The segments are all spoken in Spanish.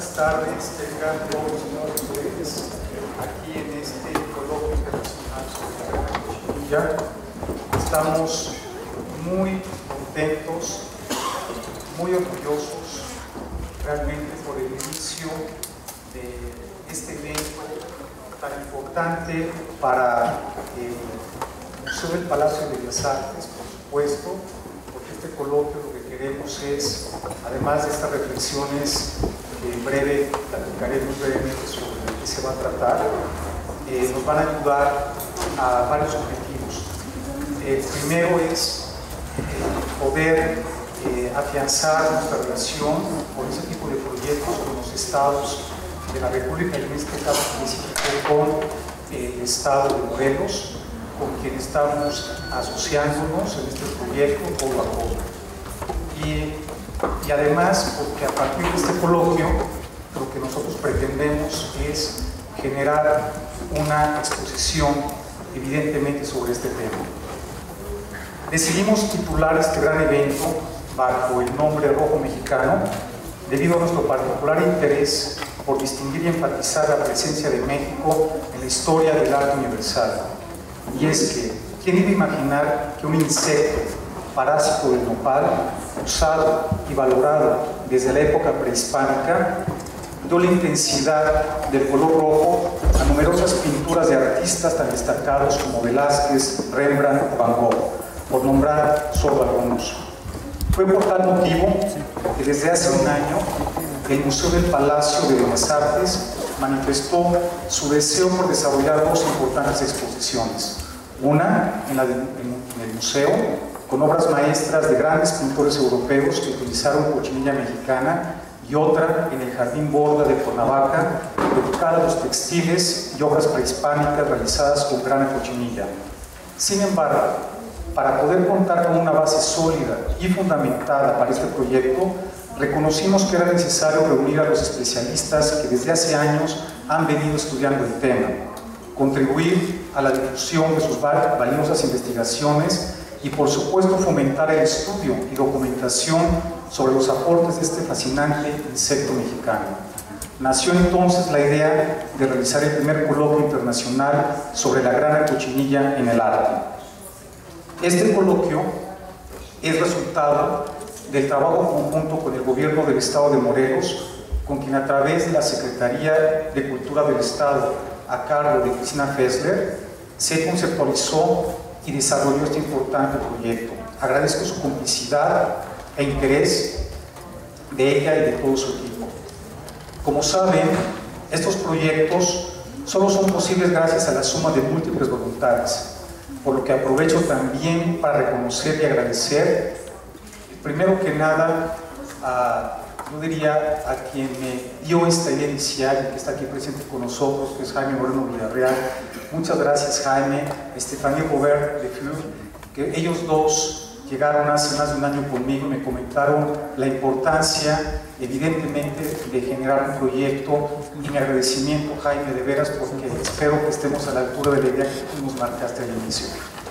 buenas tardes, tengan todos ustedes aquí en este coloquio internacional sobre la Gran Cochinilla. Estamos muy contentos, muy orgullosos realmente por el inicio de este evento tan importante para el Museo del Palacio de Bellas Artes, por supuesto, porque este coloquio lo que queremos es, además de estas reflexiones que en breve platicaremos brevemente sobre de qué se va a tratar, nos van a ayudar a varios objetivos. El primero es poder afianzar nuestra relación con ese tipo de proyectos con los estados de la República y en este caso específico con el estado de Morelos, con quien estamos asociándonos en este proyecto poco a poco. Y además, porque a partir de este coloquio, lo que nosotros pretendemos es generar una exposición evidentemente sobre este tema. Decidimos titular este gran evento bajo el nombre Rojo Mexicano, debido a nuestro particular interés por distinguir y enfatizar la presencia de México en la historia del arte universal. Y es que, ¿quién iba a imaginar que un insecto parásito del nopal, usado y valorado desde la época prehispánica, dio la intensidad del color rojo a numerosas pinturas de artistas tan destacados como Velázquez, Rembrandt o Van Gogh, por nombrar solo algunos? Fue por tal motivo que desde hace un año el Museo del Palacio de Bellas Artes manifestó su deseo por desarrollar dos importantes exposiciones. Una en el museo, con obras maestras de grandes pintores europeos que utilizaron cochinilla mexicana, y otra en el Jardín Borda de Cuernavaca, dedicada a los textiles y obras prehispánicas realizadas con grana cochinilla. Sin embargo, para poder contar con una base sólida y fundamentada para este proyecto, reconocimos que era necesario reunir a los especialistas que desde hace años han venido estudiando el tema, contribuir a la difusión de sus valiosas investigaciones y, por supuesto, fomentar el estudio y documentación sobre los aportes de este fascinante insecto mexicano. Nació entonces la idea de realizar el primer coloquio internacional sobre la grana cochinilla en el arte. Este coloquio es resultado del trabajo conjunto con el gobierno del estado de Morelos, con quien a través de la Secretaría de Cultura del Estado, a cargo de Cristina Fessler, se conceptualizó y desarrolló este importante proyecto. Agradezco su complicidad e interés de ella y de todo su equipo. Como saben, estos proyectos solo son posibles gracias a la suma de múltiples voluntades, por lo que aprovecho también para reconocer y agradecer, primero que nada, yo diría a quien me dio esta idea inicial y que está aquí presente con nosotros, que es Jaime Moreno Villarreal. Muchas gracias, Jaime. Estefanía Robert de Fleur, que ellos dos llegaron hace más de un año conmigo y me comentaron la importancia, evidentemente, de generar un proyecto, y mi agradecimiento, Jaime, de veras, porque espero que estemos a la altura de la idea que tú nos marcaste al inicio.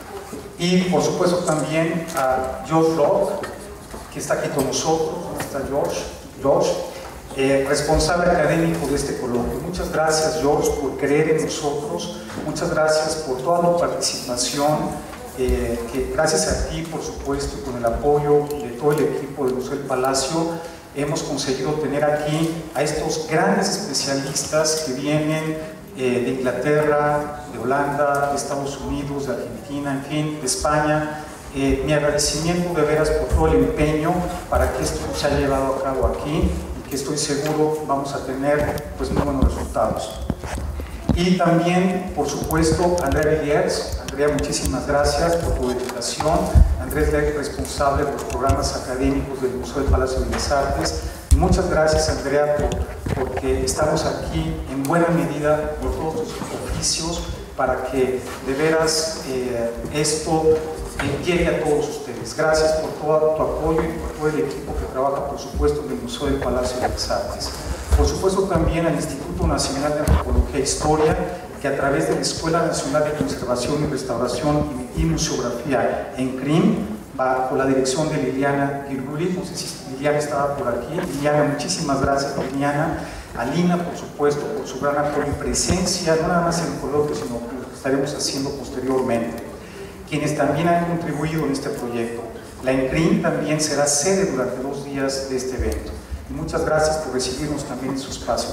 Y, por supuesto, también a George Locke, que está aquí con nosotros. ¿Dónde está George? Responsable académico de este coloquio. Muchas gracias, George, por creer en nosotros. Muchas gracias por toda tu participación, que gracias a ti, por supuesto, y con el apoyo de todo el equipo del Museo del Palacio, hemos conseguido tener aquí a estos grandes especialistas que vienen de Inglaterra, de Holanda, de Estados Unidos, de Argentina, en fin, de España. Mi agradecimiento de veras por todo el empeño para que esto se haya llevado a cabo aquí, y que estoy seguro vamos a tener pues muy buenos resultados. Y también, por supuesto, Andrea Villiers. Andrea, muchísimas gracias por tu dedicación. Andrés Leck, responsable de los programas académicos del Museo del Palacio de Bellas Artes. Y muchas gracias, Andrea, porque estamos aquí en buena medida por todos tus oficios para que de veras esto llegue a todos ustedes. Gracias por todo tu apoyo y por todo el equipo que trabaja, por supuesto, en el Museo del Palacio de Bellas Artes. Por supuesto, también al Instituto Nacional de Antropología e Historia, que a través de la Escuela Nacional de Conservación y Restauración y Museografía en CRIM, bajo la dirección de Liliana Girguli. No sé si Liliana estaba por aquí. Liliana, muchísimas gracias, Liliana. a Lina, por supuesto, por su gran apoyo y presencia, no nada más en el coloquio, sino lo que estaremos haciendo posteriormente, quienes también han contribuido en este proyecto. La INCRIM también será sede durante 2 días de este evento. Y muchas gracias por recibirnos también en su espacio.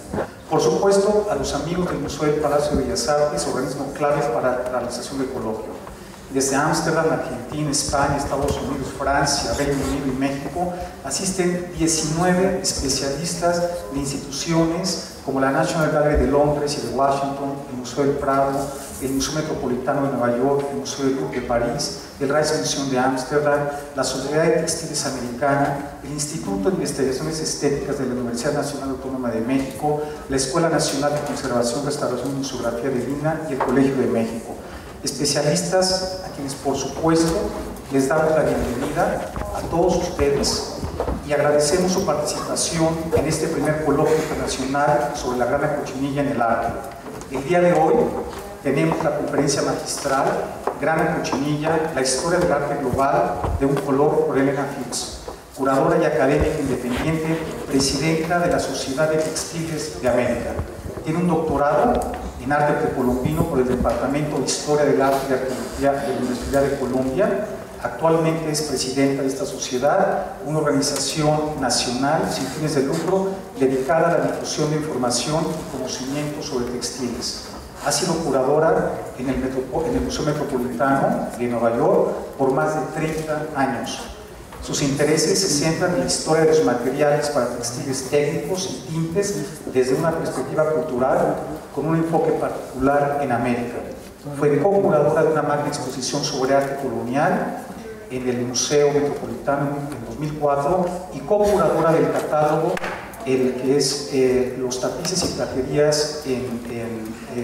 Por supuesto, a los amigos del Museo del Palacio de Bellas Artes, organismo clave para la realización del coloquio. Desde Ámsterdam, Argentina, España, Estados Unidos, Francia, Reino Unido y México, asisten 19 especialistas de instituciones como la National Gallery de Londres y de Washington, el Museo del Prado, el Museo Metropolitano de Nueva York, el Museo del Louvre de París, el Rijksmuseum de Ámsterdam, la Sociedad de Textiles Americana, el Instituto de Investigaciones Estéticas de la Universidad Nacional Autónoma de México, la Escuela Nacional de Conservación, Restauración y Museografía de Lina y el Colegio de México. Especialistas a quienes, por supuesto, les damos la bienvenida a todos ustedes y agradecemos su participación en este primer coloquio internacional sobre la grana cochinilla en el arte. El día de hoy tenemos la conferencia magistral Grana Cochinilla, la historia del arte global de un color, por Elena Phipps, curadora y académica independiente, presidenta de la Sociedad de Textiles de América. Tiene un doctorado en arte precolombino por el Departamento de Historia del Arte y Arqueología de la Universidad de Columbia. Actualmente es presidenta de esta sociedad, una organización nacional sin fines de lucro dedicada a la difusión de información y conocimiento sobre textiles. Ha sido curadora en el Museo Metropolitano de Nueva York por más de 30 años. Sus intereses se centran en la historia de los materiales para textiles técnicos y tintes desde una perspectiva cultural con un enfoque particular en América. Fue co-curadora de una magna exposición sobre arte colonial en el Museo Metropolitano en 2004 y co-curadora del catálogo el que es los tapices y platerías en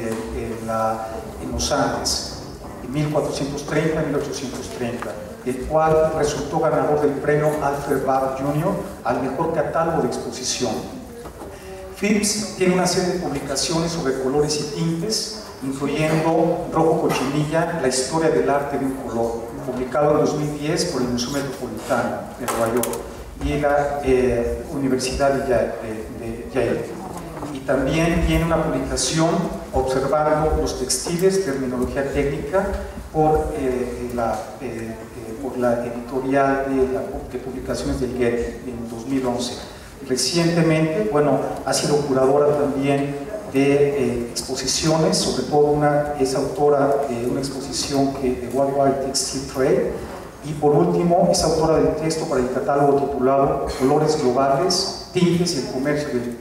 los Andes, en 1430 y 1830, el cual resultó ganador del premio Alfred Barr Jr. al mejor catálogo de exposición. Phipps tiene una serie de publicaciones sobre colores y tintes, incluyendo Rojo Cochinilla, la historia del arte de un color, publicado en 2010 por el Museo Metropolitano de Nueva York y la Universidad de Yale. Y también tiene una publicación observando los textiles, terminología técnica, por la editorial de publicaciones del Getty en 2011. Recientemente, bueno, ha sido curadora también de exposiciones, sobre todo es autora de una exposición de Worldwide Textile Trade, y por último es autora del texto para el catálogo titulado Colores Globales, Tintes y el Comercio del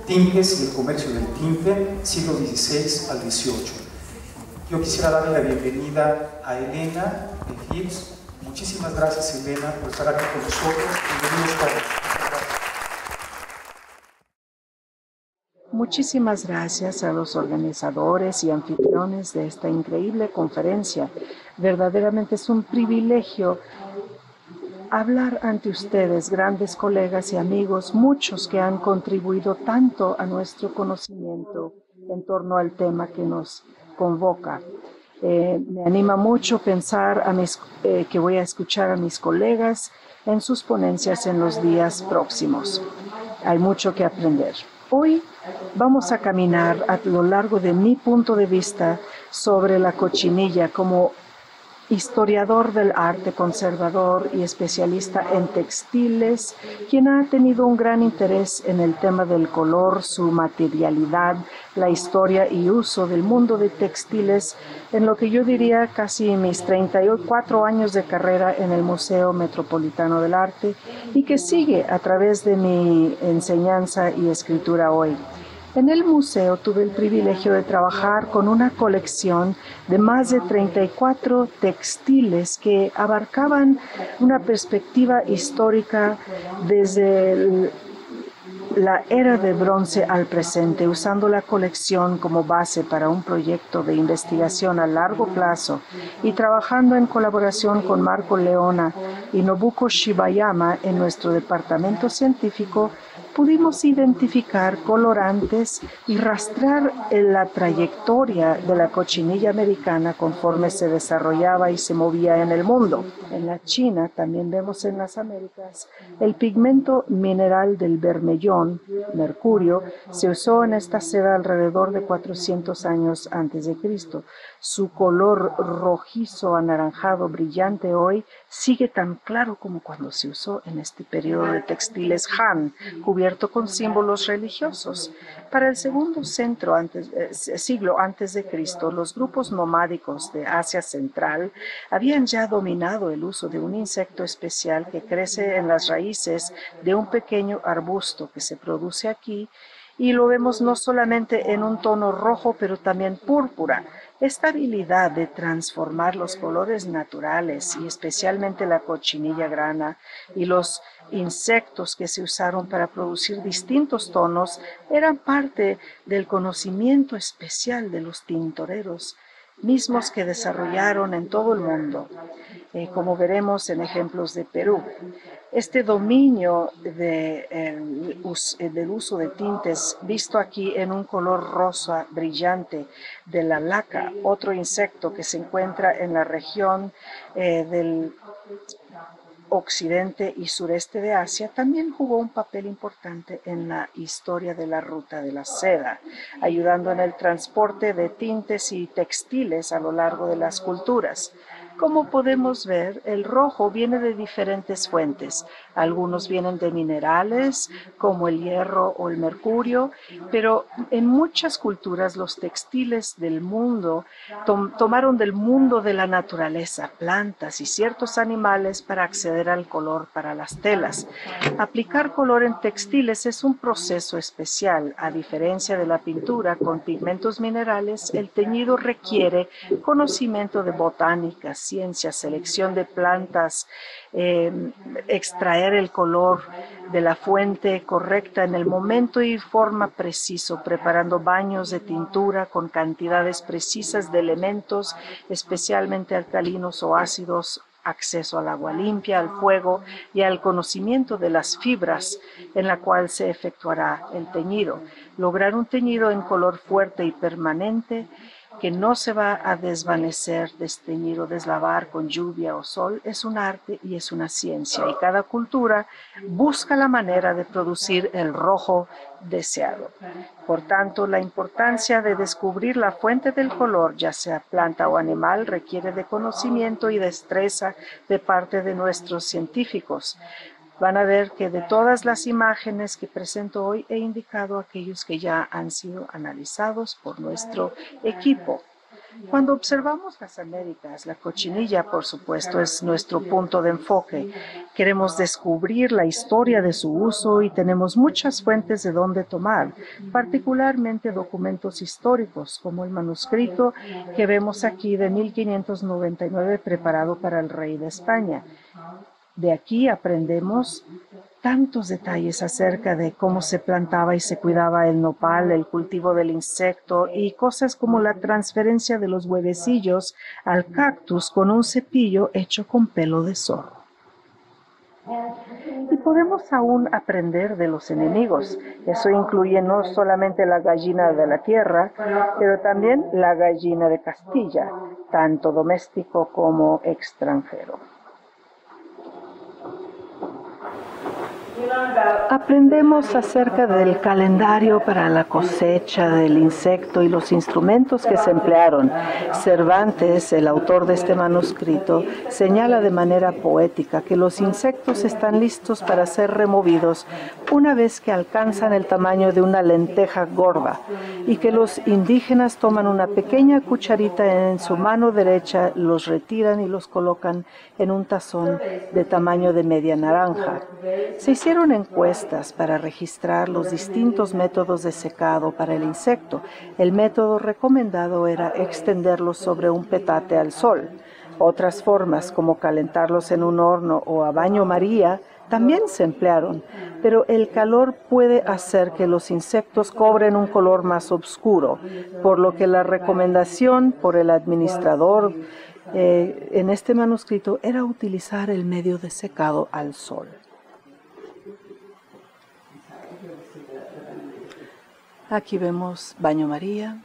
Tinte, siglos XVI al XVIII. Yo quisiera darle la bienvenida a Elena Phipps. Muchísimas gracias, Elena, por estar aquí con nosotros. Bienvenidos todos. Muchísimas gracias a los organizadores y anfitriones de esta increíble conferencia. Verdaderamente es un privilegio hablar ante ustedes, grandes colegas y amigos, muchos que han contribuido tanto a nuestro conocimiento en torno al tema que nos convoca. Me anima mucho pensar que voy a escuchar a mis colegas en sus ponencias en los días próximos. Hay mucho que aprender. Hoy vamos a caminar a lo largo de mi punto de vista sobre la cochinilla como historiador del arte, conservador y especialista en textiles, quien ha tenido un gran interés en el tema del color, su materialidad, la historia y uso del mundo de textiles en lo que yo diría casi mis 34 años de carrera en el Museo Metropolitano del Arte y que sigue a través de mi enseñanza y escritura hoy. En el museo tuve el privilegio de trabajar con una colección de más de 34 textiles que abarcaban una perspectiva histórica desde la era de bronce al presente, usando la colección como base para un proyecto de investigación a largo plazo y trabajando en colaboración con Marco Leona y Nobuko Shibayama en nuestro departamento científico, pudimos identificar colorantes y rastrear la trayectoria de la cochinilla americana conforme se desarrollaba y se movía en el mundo. En la China, también vemos en las Américas, el pigmento mineral del bermellón, mercurio, se usó en esta seda alrededor de 400 años antes de Cristo. Su color rojizo anaranjado brillante hoy sigue tan claro como cuando se usó en este periodo de textiles Han, cubierto con símbolos religiosos. Para el segundo siglo antes de Cristo, los grupos nomádicos de Asia Central habían ya dominado el uso de un insecto especial que crece en las raíces de un pequeño arbusto que se produce aquí, y lo vemos no solamente en un tono rojo, pero también púrpura. Esta habilidad de transformar los colores naturales, y especialmente la cochinilla grana y los insectos que se usaron para producir distintos tonos, eran parte del conocimiento especial de los tintoreros, mismos que desarrollaron en todo el mundo, como veremos en ejemplos de Perú. Este dominio del uso de tintes, visto aquí en un color rosa brillante de la laca, otro insecto que se encuentra en la región del occidente y sureste de Asia, también jugó un papel importante en la historia de la ruta de la seda, ayudando en el transporte de tintes y textiles a lo largo de las culturas. Como podemos ver, el rojo viene de diferentes fuentes. Algunos vienen de minerales, como el hierro o el mercurio, pero en muchas culturas los textiles del mundo tomaron del mundo de la naturaleza, plantas y ciertos animales para acceder al color para las telas. Aplicar color en textiles es un proceso especial. A diferencia de la pintura con pigmentos minerales, el teñido requiere conocimiento de botánica, ciencia, selección de plantas, extraer el color de la fuente correcta en el momento y forma preciso, preparando baños de tintura con cantidades precisas de elementos, especialmente alcalinos o ácidos, acceso al agua limpia, al fuego y al conocimiento de las fibras en la cual se efectuará el teñido. Lograr un teñido en color fuerte y permanente que no se va a desvanecer, desteñir o deslavar con lluvia o sol, es un arte y es una ciencia, y cada cultura busca la manera de producir el rojo deseado. Por tanto, la importancia de descubrir la fuente del color, ya sea planta o animal, requiere de conocimiento y destreza de parte de nuestros científicos. Van a ver que de todas las imágenes que presento hoy he indicado aquellos que ya han sido analizados por nuestro equipo. Cuando observamos las Américas, la cochinilla, por supuesto, es nuestro punto de enfoque. Queremos descubrir la historia de su uso y tenemos muchas fuentes de donde tomar, particularmente documentos históricos, como el manuscrito que vemos aquí de 1599 preparado para el rey de España. De aquí aprendemos tantos detalles acerca de cómo se plantaba y se cuidaba el nopal, el cultivo del insecto y cosas como la transferencia de los huevecillos al cactus con un cepillo hecho con pelo de zorro. Y podemos aún aprender de los enemigos. Eso incluye no solamente la gallina de la tierra, pero también la gallina de Castilla, tanto doméstico como extranjero. Aprendemos acerca del calendario para la cosecha del insecto y los instrumentos que se emplearon. Cervantes, el autor de este manuscrito, señala de manera poética que los insectos están listos para ser removidos una vez que alcanzan el tamaño de una lenteja gorda y que los indígenas toman una pequeña cucharita en su mano derecha, los retiran y los colocan en un tazón de tamaño de media naranja. Se hicieron encuestas para registrar los distintos métodos de secado para el insecto. El método recomendado era extenderlos sobre un petate al sol. Otras formas, como calentarlos en un horno o a baño María, también se emplearon, pero el calor puede hacer que los insectos cobren un color más oscuro, por lo que la recomendación por el administrador en este manuscrito era utilizar el medio de secado al sol. Aquí vemos baño María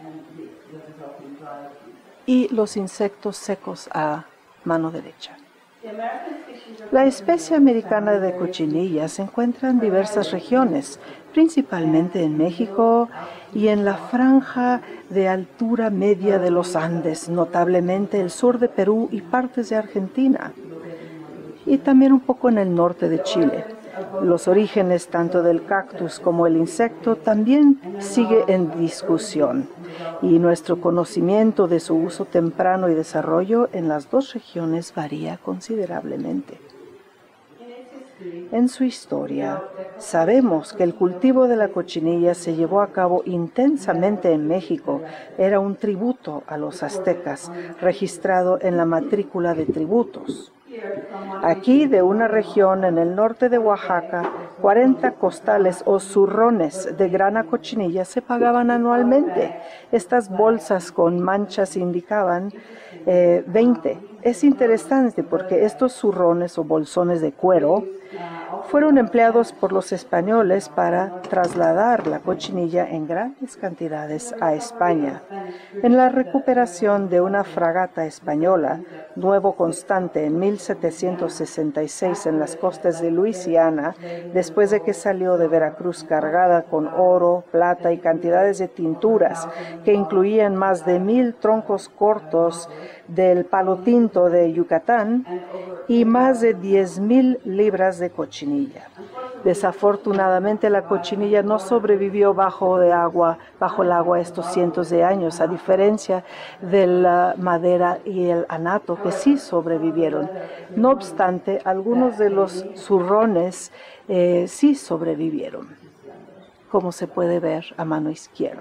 y los insectos secos a mano derecha. La especie americana de cochinilla se encuentra en diversas regiones, principalmente en México y en la franja de altura media de los Andes, notablemente el sur de Perú y partes de Argentina, y también un poco en el norte de Chile. Los orígenes tanto del cactus como el insecto también sigue en discusión, y nuestro conocimiento de su uso temprano y desarrollo en las dos regiones varía considerablemente. En su historia, sabemos que el cultivo de la cochinilla se llevó a cabo intensamente en México. Era un tributo a los aztecas, registrado en la matrícula de tributos. Aquí, de una región en el norte de Oaxaca, 40 costales o zurrones de grana cochinilla se pagaban anualmente. Estas bolsas con manchas indicaban 20. Es interesante porque estos zurrones o bolsones de cuero fueron empleados por los españoles para trasladar la cochinilla en grandes cantidades a España. En la recuperación de una fragata española, Nuevo Constante, en 1766 en las costas de Luisiana, después de que salió de Veracruz cargada con oro, plata y cantidades de tinturas que incluían más de 1000 troncos cortos del palo tinto de Yucatán y más de 10,000 libras de cochinilla. Desafortunadamente, la cochinilla no sobrevivió bajo el agua estos cientos de años, a diferencia de la madera y el anato, que sí sobrevivieron. No obstante, algunos de los zurrones sí sobrevivieron, como se puede ver a mano izquierda.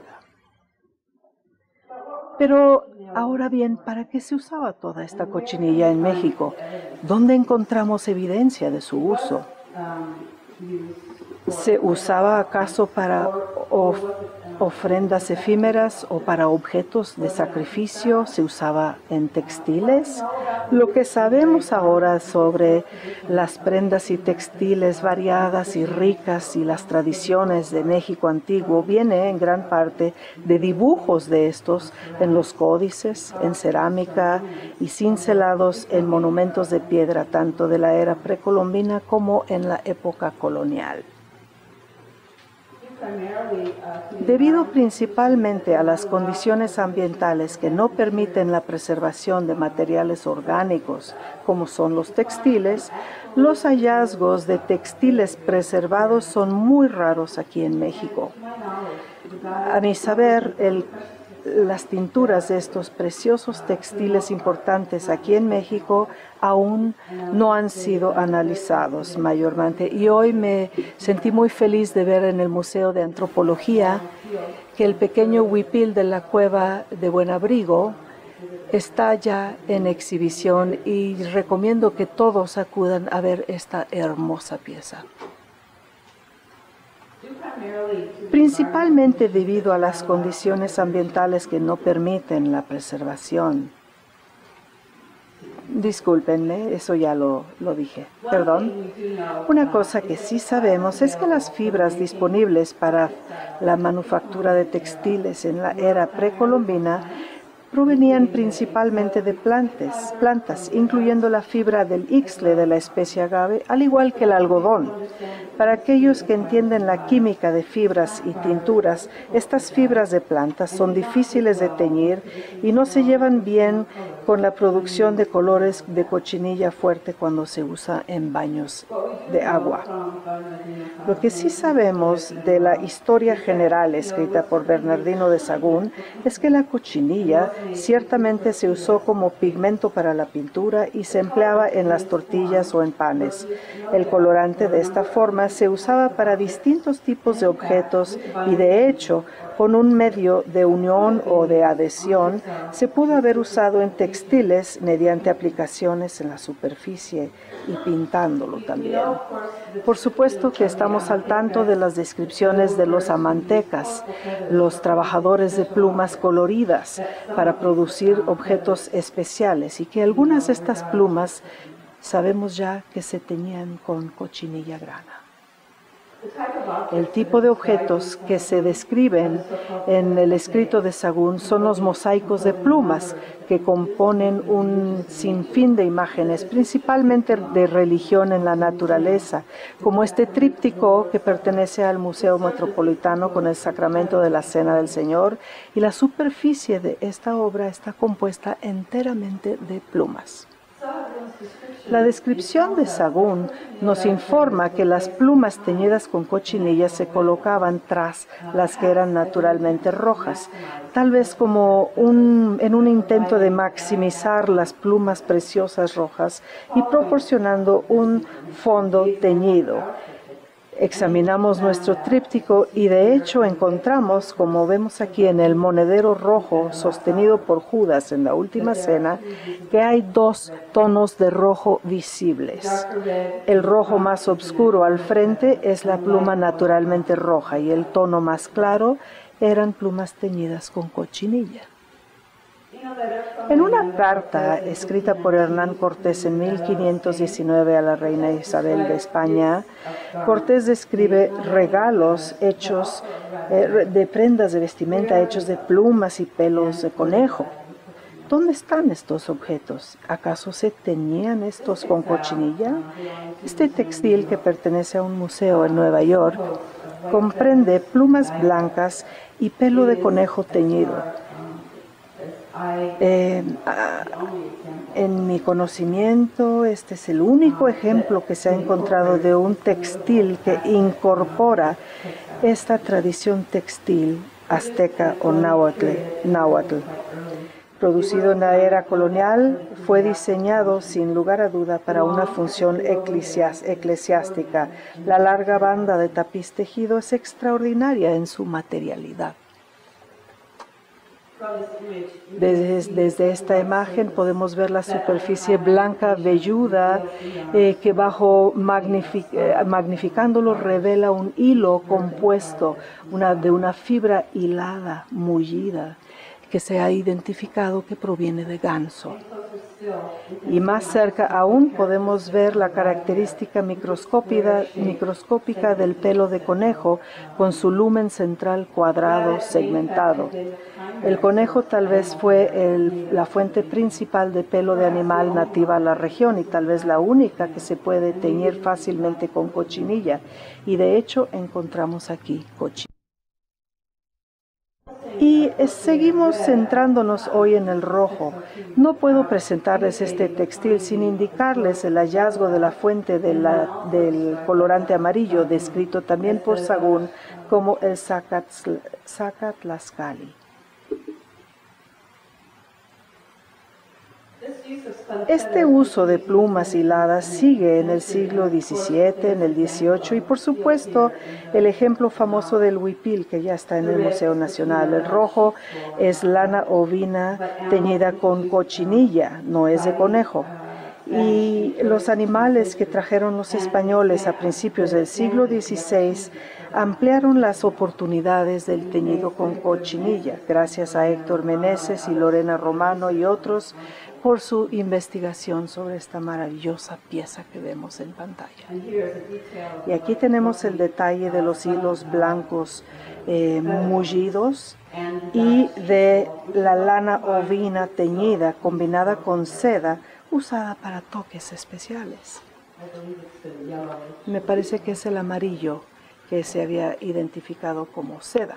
Pero ahora bien, ¿para qué se usaba toda esta cochinilla en México? ¿Dónde encontramos evidencia de su uso? ¿Se usaba acaso para ofrendas efímeras o para objetos de sacrificio? ¿Se usaba en textiles? Lo que sabemos ahora sobre las prendas y textiles variadas y ricas y las tradiciones de México antiguo viene en gran parte de dibujos de estos en los códices, en cerámica y cincelados en monumentos de piedra, tanto de la era precolombina como en la época colonial. Debido principalmente a las condiciones ambientales que no permiten la preservación de materiales orgánicos, como son los textiles, los hallazgos de textiles preservados son muy raros aquí en México. A mi saber, las tinturas de estos preciosos textiles importantes aquí en México aún no han sido analizados mayormente. Y hoy me sentí muy feliz de ver en el Museo de Antropología que el pequeño huipil de la cueva de Buenabrigo está ya en exhibición y recomiendo que todos acudan a ver esta hermosa pieza. Principalmente debido a las condiciones ambientales que no permiten la preservación. Discúlpenme, eso ya lo dije, perdón. Una cosa que sí sabemos es que las fibras disponibles para la manufactura de textiles en la era precolombina provenían principalmente de plantas, incluyendo la fibra del ixtle de la especie agave, al igual que el algodón. Para aquellos que entienden la química de fibras y tinturas, estas fibras de plantas son difíciles de teñir y no se llevan bien con la producción de colores de cochinilla fuerte cuando se usa en baños de agua. Lo que sí sabemos de la historia general escrita por Bernardino de Sahagún es que la cochinilla ciertamente se usó como pigmento para la pintura y se empleaba en las tortillas o en panes. El colorante de esta forma se usaba para distintos tipos de objetos y de hecho, con un medio de unión o de adhesión, se pudo haber usado en textiles mediante aplicaciones en la superficie y pintándolo también. Por supuesto que estamos al tanto de las descripciones de los amantecas, los trabajadores de plumas coloridas para producir objetos especiales y que algunas de estas plumas sabemos ya que se teñían con cochinilla grana. El tipo de objetos que se describen en el escrito de Sahagún son los mosaicos de plumas que componen un sinfín de imágenes, principalmente de religión en la naturaleza, como este tríptico que pertenece al Museo Metropolitano con el Sacramento de la Cena del Señor, y la superficie de esta obra está compuesta enteramente de plumas. La descripción de Sahagún nos informa que las plumas teñidas con cochinilla se colocaban tras las que eran naturalmente rojas, tal vez como en un intento de maximizar las plumas preciosas rojas y proporcionando un fondo teñido. Examinamos nuestro tríptico y de hecho encontramos, como vemos aquí en el monedero rojo sostenido por Judas en la Última Cena, que hay dos tonos de rojo visibles. El rojo más oscuro al frente es la pluma naturalmente roja y el tono más claro eran plumas teñidas con cochinilla. En una carta escrita por Hernán Cortés en 1519 a la reina Isabel de España, Cortés describe regalos hechos de prendas de vestimenta hechos de plumas y pelos de conejo. ¿Dónde están estos objetos? ¿Acaso se teñían estos con cochinilla? Este textil, que pertenece a un museo en Nueva York, comprende plumas blancas y pelo de conejo teñido. En mi conocimiento, este es el único ejemplo que se ha encontrado de un textil que incorpora esta tradición textil azteca o náhuatl. Producido en la era colonial, fue diseñado sin lugar a duda para una función eclesiástica. La larga banda de tapiz tejido es extraordinaria en su materialidad. Desde esta imagen podemos ver la superficie blanca velluda que magnificándolo revela un hilo compuesto de una fibra hilada, mullida, que se ha identificado que proviene de ganso. Y más cerca aún podemos ver la característica microscópica del pelo de conejo con su lumen central cuadrado segmentado. El conejo tal vez fue la fuente principal de pelo de animal nativa a la región y tal vez la única que se puede teñir fácilmente con cochinilla. Y de hecho encontramos aquí cochinilla. Y seguimos centrándonos hoy en el rojo. No puedo presentarles este textil sin indicarles el hallazgo de la fuente del colorante amarillo, descrito también por Sahagún como el Zacatlascali. Este uso de plumas hiladas sigue en el siglo XVII, en el XVIII y por supuesto el ejemplo famoso del huipil que ya está en el Museo Nacional. El rojo es lana ovina teñida con cochinilla, no es de conejo. Y los animales que trajeron los españoles a principios del siglo XVI ampliaron las oportunidades del teñido con cochinilla, gracias a Héctor Meneses y Lorena Romano y otros, por su investigación sobre esta maravillosa pieza que vemos en pantalla. Y aquí tenemos el detalle de los hilos blancos mullidos y de la lana ovina teñida combinada con seda usada para toques especiales. Me parece que es el amarillo que se había identificado como seda.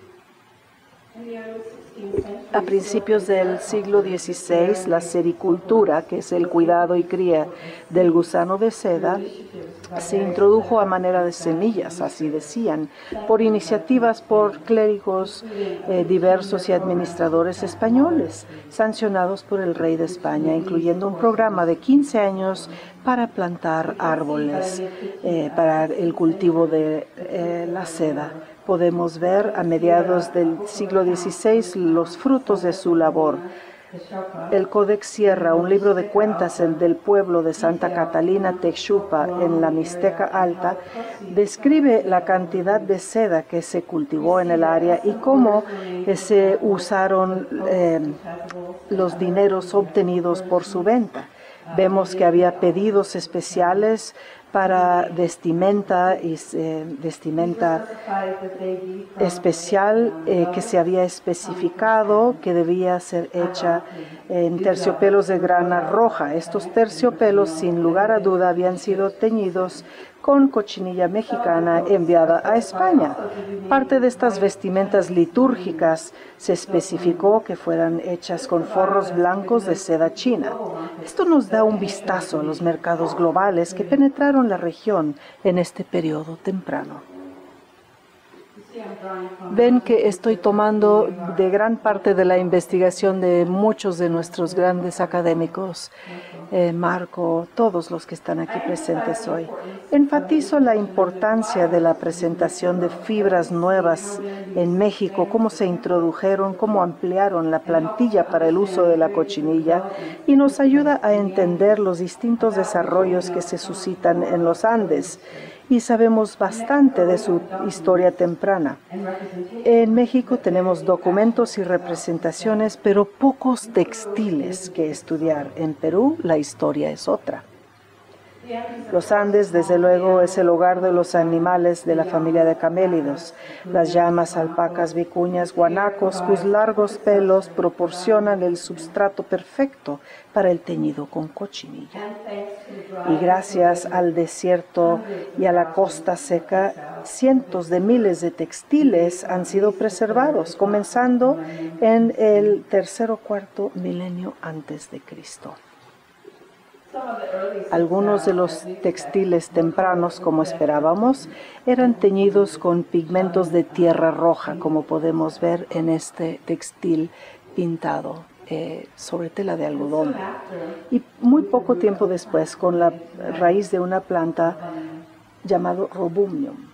A principios del siglo XVI, la sericultura, que es el cuidado y cría del gusano de seda, se introdujo a manera de semillas, así decían, por iniciativas por clérigos diversos y administradores españoles, sancionados por el rey de España, incluyendo un programa de 15 años para plantar árboles para el cultivo de la seda. Podemos ver a mediados del siglo XVI los frutos de su labor. El Codex Sierra, un libro de cuentas del pueblo de Santa Catalina Texupa en la Mixteca Alta, describe la cantidad de seda que se cultivó en el área y cómo se usaron los dineros obtenidos por su venta. Vemos que había pedidos especiales para vestimenta y vestimenta especial que se había especificado que debía ser hecha en terciopelos de grana roja. Estos terciopelos, sin lugar a duda, habían sido teñidos con cochinilla mexicana enviada a España. Parte de estas vestimentas litúrgicas se especificó que fueran hechas con forros blancos de seda china. Esto nos da un vistazo a los mercados globales que penetraron la región en este periodo temprano. Ven que estoy tomando de gran parte de la investigación de muchos de nuestros grandes académicos, Marco, todos los que están aquí presentes hoy. Enfatizo la importancia de la presentación de fibras nuevas en México, cómo se introdujeron, cómo ampliaron la plantilla para el uso de la cochinilla y nos ayuda a entender los distintos desarrollos que se suscitan en los Andes. Y sabemos bastante de su historia temprana. En México tenemos documentos y representaciones, pero pocos textiles que estudiar. En Perú la historia es otra. Los Andes, desde luego, es el hogar de los animales de la familia de camélidos. Las llamas, alpacas, vicuñas, guanacos, cuyos largos pelos proporcionan el substrato perfecto para el teñido con cochinilla. Y gracias al desierto y a la costa seca, cientos de miles de textiles han sido preservados, comenzando en el tercer o cuarto milenio antes de Cristo. Algunos de los textiles tempranos, como esperábamos, eran teñidos con pigmentos de tierra roja, como podemos ver en este textil pintado sobre tela de algodón. Y muy poco tiempo después, con la raíz de una planta llamado Robunium.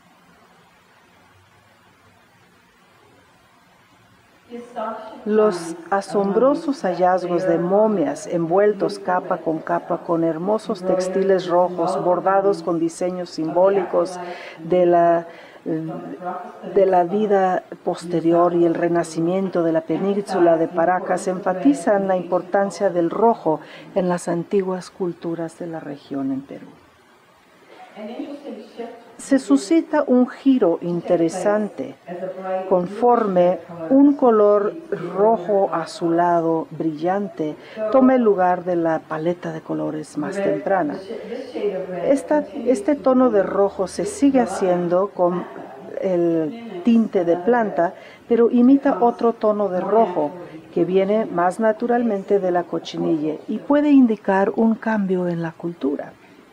Los asombrosos hallazgos de momias envueltos capa con hermosos textiles rojos bordados con diseños simbólicos de la vida posterior y el renacimiento de la península de Paracas enfatizan la importancia del rojo en las antiguas culturas de la región en Perú. Se suscita un giro interesante conforme un color rojo azulado brillante toma el lugar de la paleta de colores más temprana. Este tono de rojo se sigue haciendo con el tinte de planta, pero imita otro tono de rojo que viene más naturalmente de la cochinilla y puede indicar un cambio en la cultura.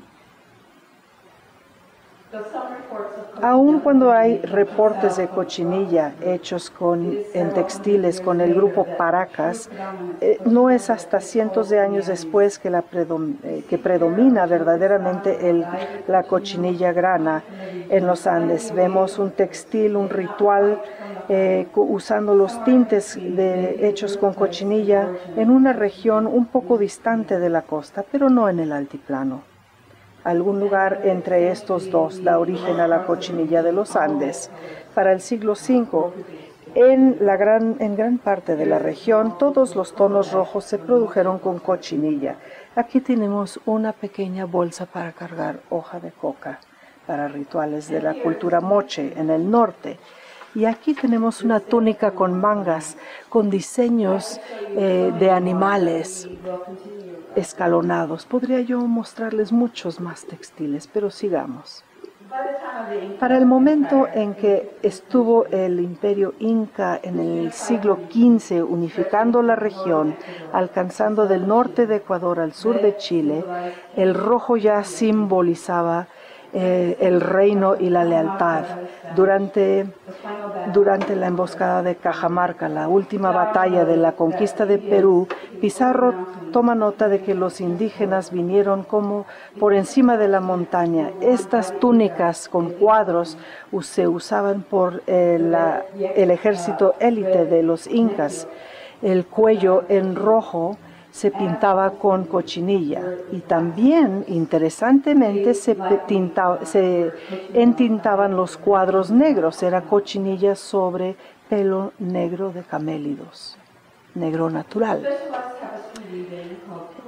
Aun cuando hay reportes de cochinilla hechos en textiles con el grupo Paracas, no es hasta cientos de años después que predomina verdaderamente la cochinilla grana en los Andes. Vemos un textil, un ritual usando los tintes hechos con cochinilla en una región un poco distante de la costa, pero no en el altiplano. Algún lugar entre estos dos da origen a la cochinilla de los Andes. Para el siglo V, en gran parte de la región, todos los tonos rojos se produjeron con cochinilla. Aquí tenemos una pequeña bolsa para cargar hoja de coca para rituales de la cultura moche en el norte. Y aquí tenemos una túnica con mangas, con diseños de animales escalonados. Podría yo mostrarles muchos más textiles, pero sigamos. Para el momento en que estuvo el imperio inca en el siglo XV unificando la región, alcanzando del norte de Ecuador al sur de Chile, el rojo ya simbolizaba el reino y la lealtad. Durante la emboscada de Cajamarca, la última batalla de la conquista de Perú, Pizarro toma nota de que los indígenas vinieron como por encima de la montaña. Estas túnicas con cuadros se usaban por el ejército élite de los incas. El cuello en rojo se pintaba con cochinilla y también, interesantemente, se entintaban los cuadros negros. Era cochinilla sobre pelo negro de camélidos, negro natural.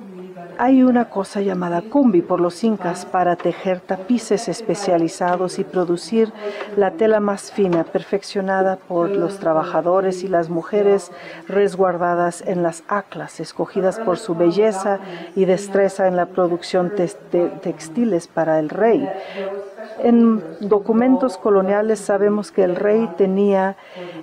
Hay una cosa llamada cumbi por los incas para tejer tapices especializados y producir la tela más fina, perfeccionada por los trabajadores y las mujeres resguardadas en las aclas, escogidas por su belleza y destreza en la producción de textiles para el rey. En documentos coloniales sabemos que el rey tenía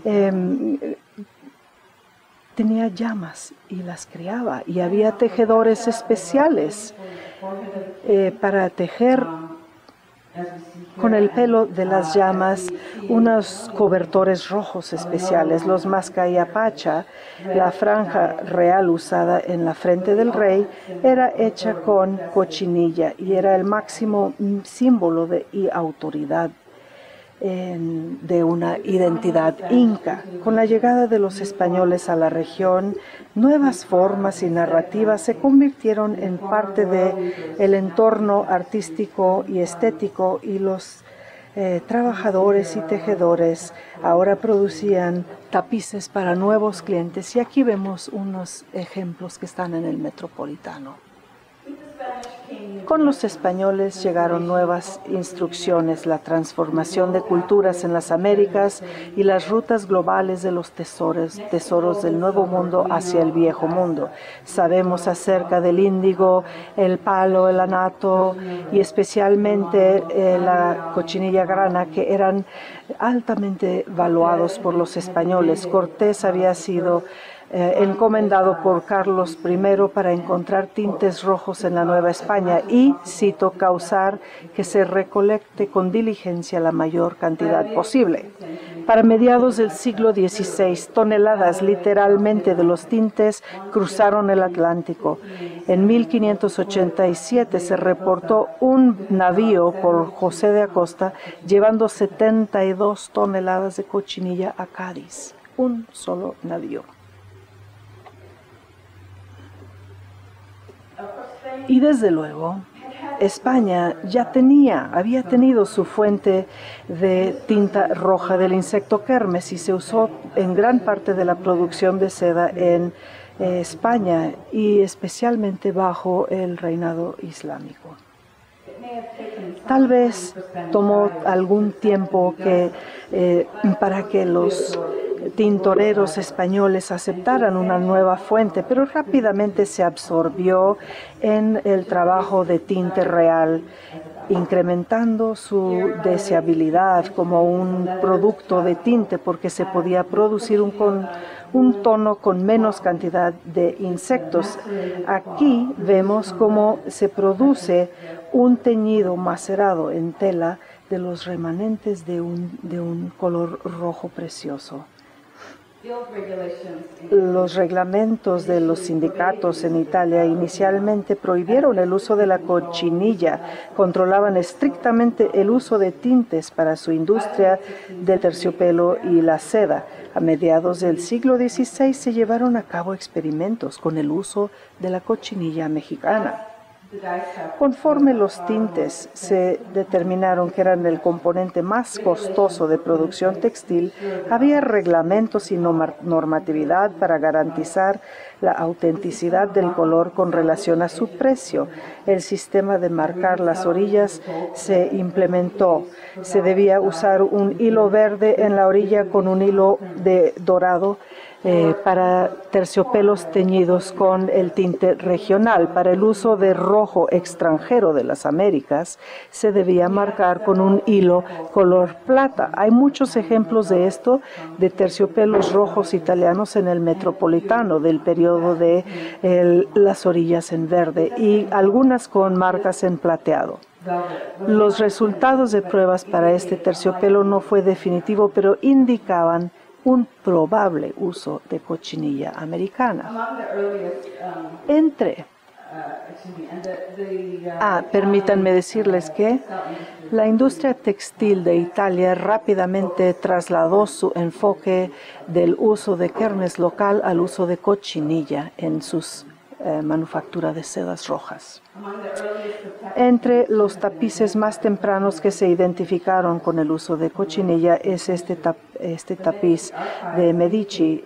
llamas y las criaba, y había tejedores especiales para tejer con el pelo de las llamas unos cobertores rojos especiales, los mascayapacha. La franja real usada en la frente del rey era hecha con cochinilla y era el máximo símbolo de autoridad de una identidad inca. Con la llegada de los españoles a la región, nuevas formas y narrativas se convirtieron en parte del entorno artístico y estético, y los trabajadores y tejedores ahora producían tapices para nuevos clientes, y aquí vemos unos ejemplos que están en el Metropolitano. Con los españoles llegaron nuevas instrucciones, la transformación de culturas en las Américas y las rutas globales de los tesoros del Nuevo Mundo hacia el Viejo Mundo. Sabemos acerca del índigo, el palo, el anato y especialmente la cochinilla grana, que eran altamente valuados por los españoles. Cortés había sido encomendado por Carlos I para encontrar tintes rojos en la Nueva España y, cito, causar que se recolecte con diligencia la mayor cantidad posible. Para mediados del siglo XVI, toneladas literalmente de los tintes cruzaron el Atlántico. En 1587 se reportó un navío por José de Acosta llevando 72 toneladas de cochinilla a Cádiz. Un solo navío. Y desde luego, España ya había tenido su fuente de tinta roja del insecto kermes, y se usó en gran parte de la producción de seda en España, y especialmente bajo el reinado islámico. Tal vez tomó algún tiempo para que los tintoreros españoles aceptaran una nueva fuente, pero rápidamente se absorbió en el trabajo de tinte real, incrementando su deseabilidad como un producto de tinte, porque se podía producir un tono con menos cantidad de insectos. Aquí vemos cómo se produce un teñido macerado en tela de los remanentes de un color rojo precioso. Los reglamentos de los sindicatos en Italia inicialmente prohibieron el uso de la cochinilla, controlaban estrictamente el uso de tintes para su industria del terciopelo y la seda. A mediados del siglo XVI se llevaron a cabo experimentos con el uso de la cochinilla mexicana. Conforme los tintes se determinaron que eran el componente más costoso de producción textil, había reglamentos y normatividad para garantizar la autenticidad del color con relación a su precio. El sistema de marcar las orillas se implementó. Se debía usar un hilo verde en la orilla con un hilo de dorado para terciopelos teñidos con el tinte regional. Para el uso de rojo extranjero de las Américas, se debía marcar con un hilo color plata. Hay muchos ejemplos de esto, de terciopelos rojos italianos en el Metropolitano del periodo de las orillas en verde, y algunas con marcas en plateado. Los resultados de pruebas para este terciopelo no fue definitivo, pero indicaban un probable uso de cochinilla americana. Permítanme decirles que la industria textil de Italia rápidamente trasladó su enfoque del uso de kermes local al uso de cochinilla en sus manufactura de sedas rojas. Entre los tapices más tempranos que se identificaron con el uso de cochinilla es este tapiz de Medici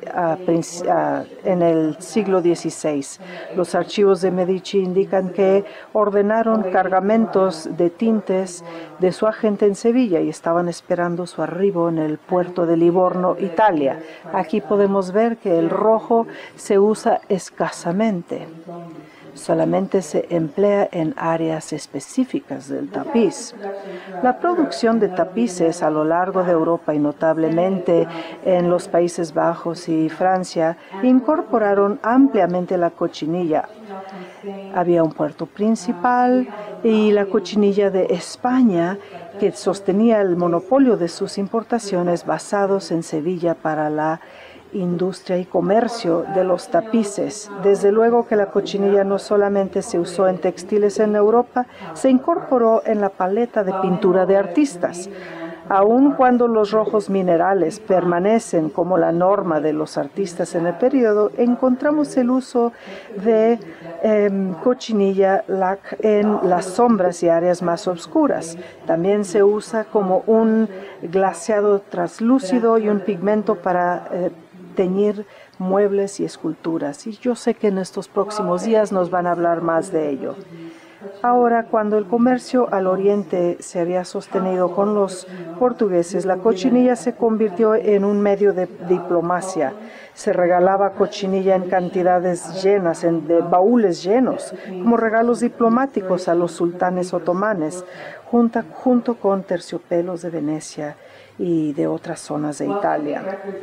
en el siglo XVI. Los archivos de Medici indican que ordenaron cargamentos de tintes de su agente en Sevilla y estaban esperando su arribo en el puerto de Livorno, Italia. Aquí podemos ver que el rojo se usa escasamente. Solamente se emplea en áreas específicas del tapiz. La producción de tapices a lo largo de Europa y notablemente en los Países Bajos y Francia incorporaron ampliamente la cochinilla. Había un puerto principal y la cochinilla de España que sostenía el monopolio de sus importaciones basados en Sevilla para la industria y comercio de los tapices. Desde luego que la cochinilla no solamente se usó en textiles en Europa, se incorporó en la paleta de pintura de artistas. Aun cuando los rojos minerales permanecen como la norma de los artistas en el periodo, encontramos el uso de cochinilla lac en las sombras y áreas más oscuras. También se usa como un glaseado translúcido y un pigmento para teñir muebles y esculturas. Y yo sé que en estos próximos días nos van a hablar más de ello. Ahora, cuando el comercio al oriente se había sostenido con los portugueses, la cochinilla se convirtió en un medio de diplomacia. Se regalaba cochinilla en cantidades llenas, de baúles llenos, como regalos diplomáticos a los sultanes otomanes, junto con terciopelos de Venecia y de otras zonas de Italia.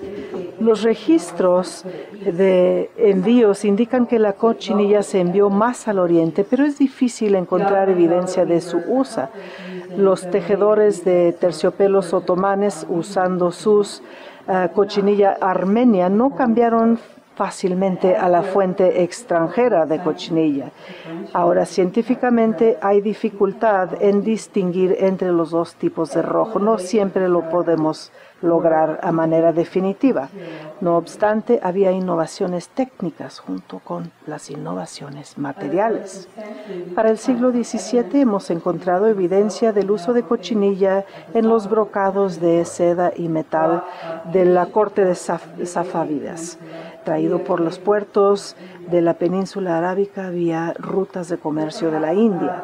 Los registros de envíos indican que la cochinilla se envió más al oriente, pero es difícil encontrar evidencia de su uso. Los tejedores de terciopelos otomanes, usando sus cochinilla armenia, no cambiaron fácilmente a la fuente extranjera de cochinilla. Ahora, científicamente hay dificultad en distinguir entre los dos tipos de rojo. No siempre lo podemos lograr a manera definitiva. No obstante, había innovaciones técnicas junto con las innovaciones materiales. Para el siglo XVII hemos encontrado evidencia del uso de cochinilla en los brocados de seda y metal de la corte de Safávidas, traído por los puertos de la península arábica vía rutas de comercio de la India.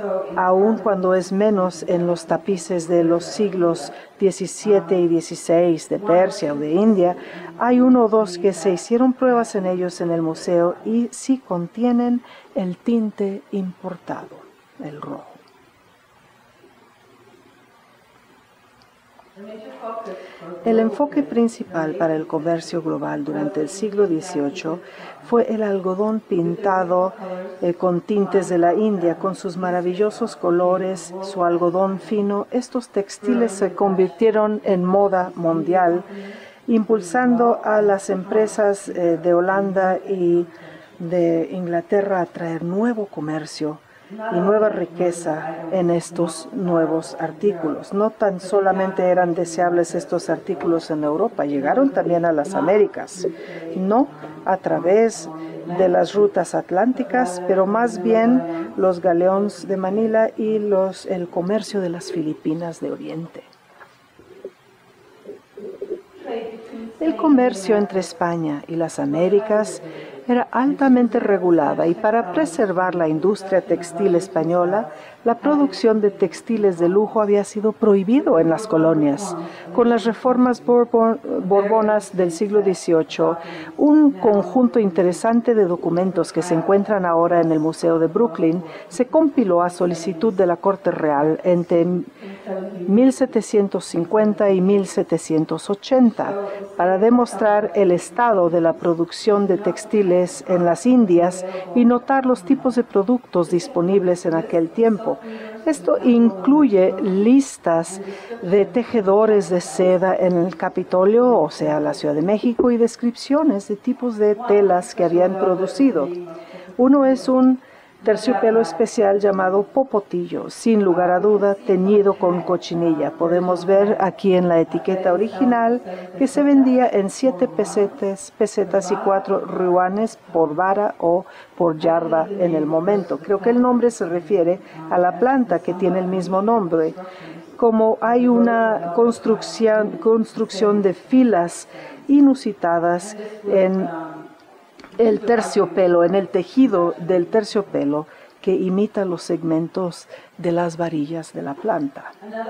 Aun cuando es menos en los tapices de los siglos XVII y XVI de Persia o de India, hay uno o dos que se hicieron pruebas en ellos en el museo y sí contienen el tinte importado, el rojo. El enfoque principal para el comercio global durante el siglo XVIII fue el algodón pintado con tintes de la India, con sus maravillosos colores, su algodón fino. Estos textiles se convirtieron en moda mundial, impulsando a las empresas de Holanda y de Inglaterra a traer nuevo comercio y nueva riqueza en estos nuevos artículos. No tan solamente eran deseables estos artículos en Europa, llegaron también a las Américas, no a través de las rutas atlánticas, pero más bien los galeones de Manila y el comercio de las Filipinas de Oriente. El comercio entre España y las Américas era altamente regulada y para preservar la industria textil española, la producción de textiles de lujo había sido prohibido en las colonias. Con las reformas borbonas del siglo XVIII, un conjunto interesante de documentos que se encuentran ahora en el Museo de Brooklyn se compiló a solicitud de la Corte Real entre 1750 y 1780 para demostrar el estado de la producción de textiles en las Indias y notar los tipos de productos disponibles en aquel tiempo. Esto incluye listas de tejedores de seda en el Capitolio, o sea, la Ciudad de México, y descripciones de tipos de telas que habían producido. Uno es un terciopelo especial llamado popotillo, sin lugar a duda teñido con cochinilla. Podemos ver aquí en la etiqueta original que se vendía en 7 pesetas y 4 ruanes por vara o por yarda en el momento. Creo que el nombre se refiere a la planta que tiene el mismo nombre. Como hay una construcción de filas inusitadas en el terciopelo, en el tejido del terciopelo, que imita los segmentos de las varillas de la planta.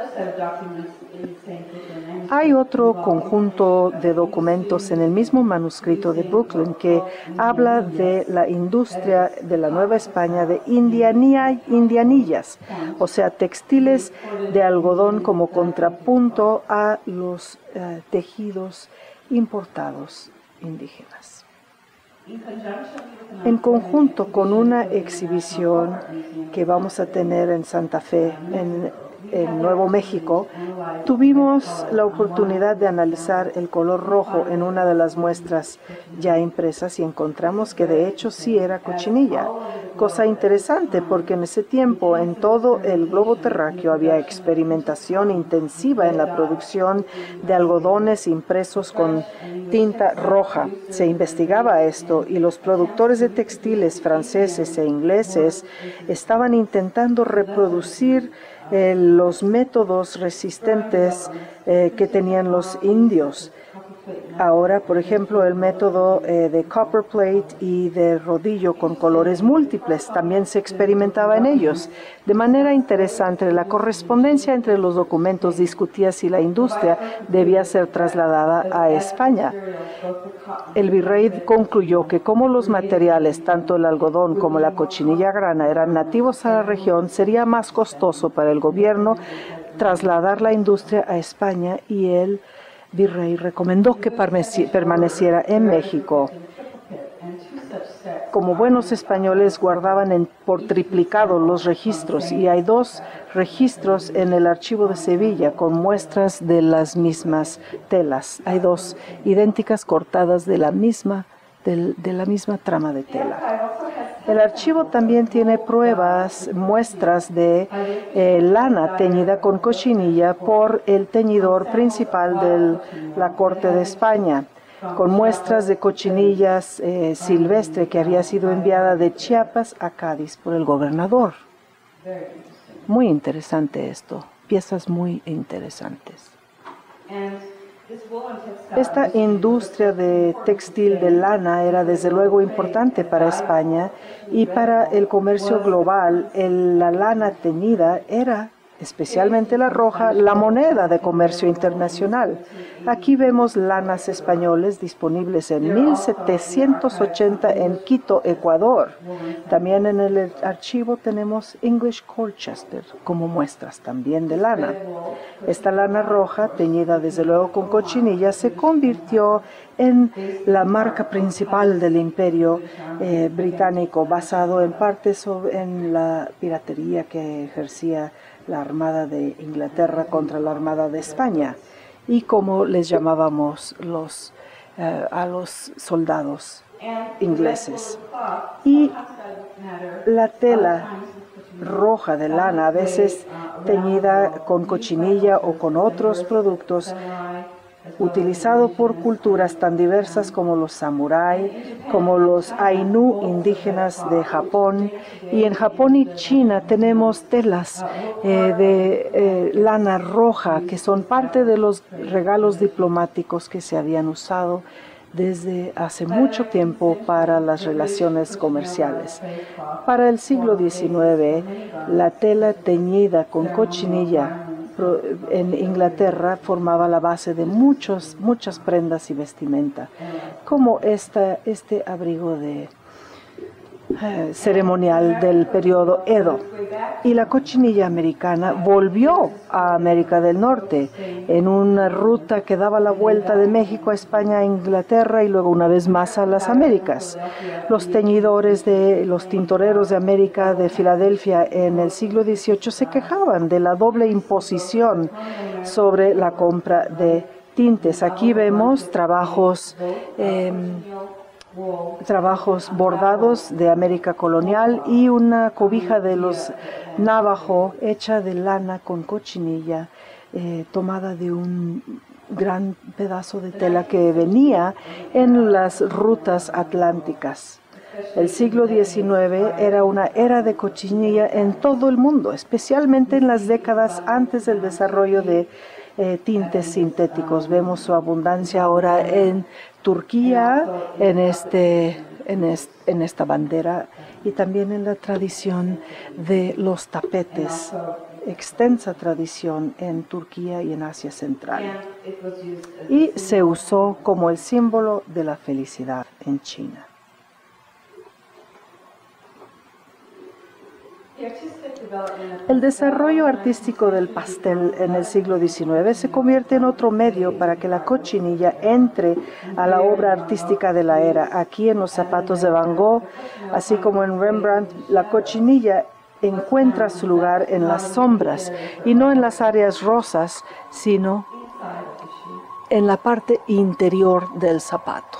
Hay otro conjunto de documentos en el mismo manuscrito de Brooklyn que habla de la industria de la Nueva España de indianillas, o sea, textiles de algodón como contrapunto a los tejidos importados indígenas. En conjunto con una exhibición que vamos a tener en Santa Fe, en Nuevo México, tuvimos la oportunidad de analizar el color rojo en una de las muestras ya impresas y encontramos que de hecho sí era cochinilla. Cosa interesante porque en ese tiempo en todo el globo terráqueo había experimentación intensiva en la producción de algodones impresos con tinta roja. Se investigaba esto y los productores de textiles franceses e ingleses estaban intentando reproducir los métodos resistentes que tenían los indios. Ahora, por ejemplo, el método de copperplate y de rodillo con colores múltiples también se experimentaba en ellos. De manera interesante, la correspondencia entre los documentos discutía si la industria debía ser trasladada a España. El virrey concluyó que como los materiales, tanto el algodón como la cochinilla grana, eran nativos a la región, sería más costoso para el gobierno trasladar la industria a España y el virrey recomendó que permaneciera en México. Como buenos españoles guardaban por triplicado los registros y hay 2 registros en el archivo de Sevilla con muestras de las mismas telas. Hay 2 idénticas cortadas de la misma trama de tela. El archivo también tiene muestras de lana teñida con cochinilla por el teñidor principal de la corte de España, con muestras de cochinillas silvestre que había sido enviada de Chiapas a Cádiz por el gobernador. Muy interesante esto, piezas muy interesantes. Esta industria de textil de lana era desde luego importante para España y para el comercio global. La lana teñida era, especialmente la roja, la moneda de comercio internacional. Aquí vemos lanas españoles disponibles en 1780 en Quito, Ecuador. También en el archivo tenemos English Colchester como muestras también de lana. Esta lana roja, teñida desde luego con cochinilla, se convirtió en la marca principal del imperio británico, basado en parte en la piratería que ejercía la Armada de Inglaterra contra la Armada de España y como les llamábamos a los soldados ingleses. Y la tela roja de lana, a veces teñida con cochinilla o con otros productos, utilizado por culturas tan diversas como los samurái, como los Ainu indígenas de Japón. Y en Japón y China tenemos telas de lana roja que son parte de los regalos diplomáticos que se habían usado desde hace mucho tiempo para las relaciones comerciales. Para el siglo XIX, la tela teñida con cochinilla en Inglaterra formaba la base de muchas prendas y vestimenta, como este abrigo ceremonial del periodo Edo. Y la cochinilla americana volvió a América del Norte en una ruta que daba la vuelta de México a España, a Inglaterra y luego una vez más a las Américas. Los tintoreros de América de Filadelfia en el siglo XVIII se quejaban de la doble imposición sobre la compra de tintes. Aquí vemos trabajos trabajos bordados de América colonial y una cobija de los Navajo hecha de lana con cochinilla, tomada de un gran pedazo de tela que venía en las rutas atlánticas. El siglo XIX era una era de cochinilla en todo el mundo, especialmente en las décadas antes del desarrollo de tintes sintéticos. Vemos su abundancia ahora en Turquía, en esta bandera, y también en la tradición de los tapetes, extensa tradición en Turquía y en Asia Central. Y se usó como el símbolo de la felicidad en China. El desarrollo artístico del pastel en el siglo XIX se convierte en otro medio para que la cochinilla entre a la obra artística de la era. Aquí en los zapatos de Van Gogh, así como en Rembrandt, la cochinilla encuentra su lugar en las sombras y no en las áreas rosas, sino en la parte interior del zapato.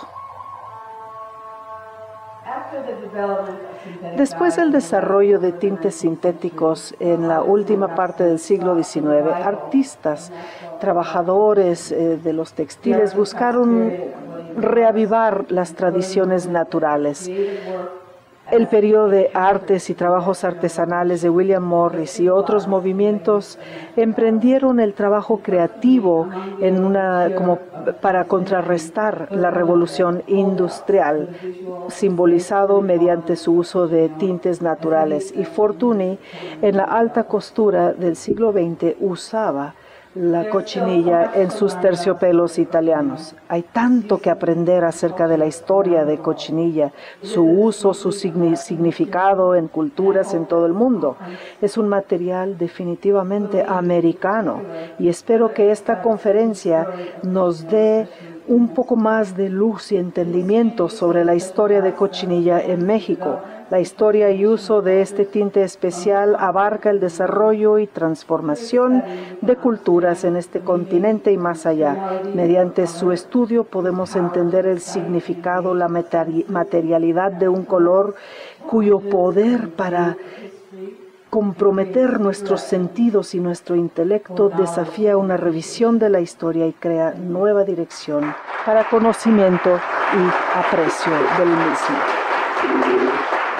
Después del desarrollo de tintes sintéticos en la última parte del siglo XIX, artistas, trabajadores de los textiles buscaron reavivar las tradiciones naturales. El periodo de artes y trabajos artesanales de William Morris y otros movimientos emprendieron el trabajo creativo como para contrarrestar la revolución industrial, simbolizado mediante su uso de tintes naturales. Y Fortuny, en la alta costura del siglo XX, usaba la cochinilla en sus terciopelos italianos. Hay tanto que aprender acerca de la historia de cochinilla, su uso, su significado en culturas en todo el mundo. Es un material definitivamente americano y espero que esta conferencia nos dé un poco más de luz y entendimiento sobre la historia de cochinilla en México. La historia y uso de este tinte especial abarca el desarrollo y transformación de culturas en este continente y más allá. Mediante su estudio podemos entender el significado, la materialidad de un color cuyo poder para comprometer nuestros sentidos y nuestro intelecto desafía una revisión de la historia y crea nueva dirección para conocimiento y aprecio del mismo.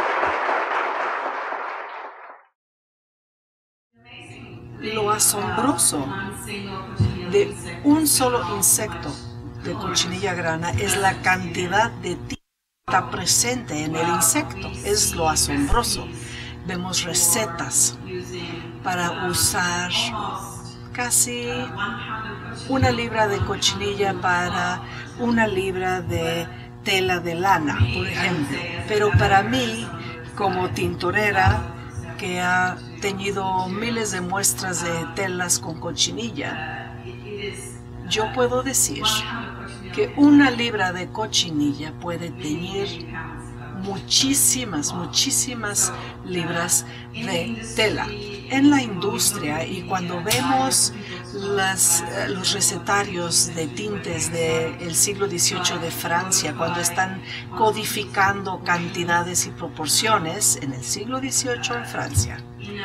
Lo asombroso de un solo insecto de cochinilla grana es la cantidad de tinta que está presente en el insecto. Es lo asombroso. Vemos recetas para usar casi 1 libra de cochinilla para 1 libra de tela de lana, por ejemplo. Pero para mí, como tintorera, que ha teñido miles de muestras de telas con cochinilla, yo puedo decir que 1 libra de cochinilla puede teñir muchísimas libras de tela. En la industria, y cuando vemos los recetarios de tintes del siglo XVIII de Francia, cuando están codificando cantidades y proporciones en el siglo XVIII en Francia,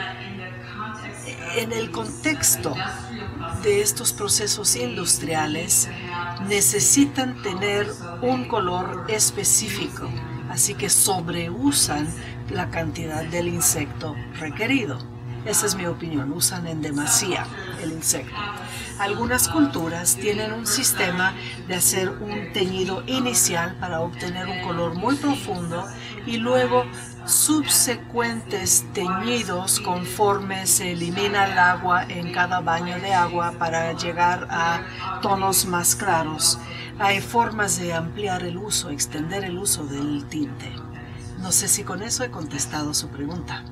en el contexto de estos procesos industriales necesitan tener un color específico, así que sobreusan la cantidad del insecto requerido. Esa es mi opinión, usan en demasía el insecto. Algunas culturas tienen un sistema de hacer un teñido inicial para obtener un color muy profundo y luego subsecuentes teñidos conforme se elimina el agua en cada baño de agua para llegar a tonos más claros. Hay formas de ampliar el uso, extender el uso del tinte. No sé si con eso he contestado su pregunta.